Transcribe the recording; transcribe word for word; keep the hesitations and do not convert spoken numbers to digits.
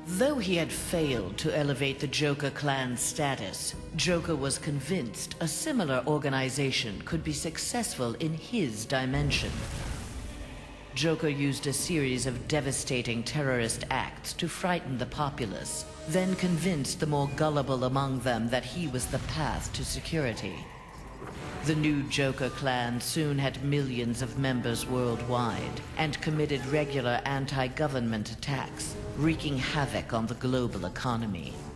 Though he had failed to elevate the Joker clan's status, Joker was convinced a similar organization could be successful in his dimension. Joker used a series of devastating terrorist acts to frighten the populace, then convinced the more gullible among them that he was the path to security. The new Joker clan soon had millions of members worldwide and committed regular anti-government attacks, wreaking havoc on the global economy.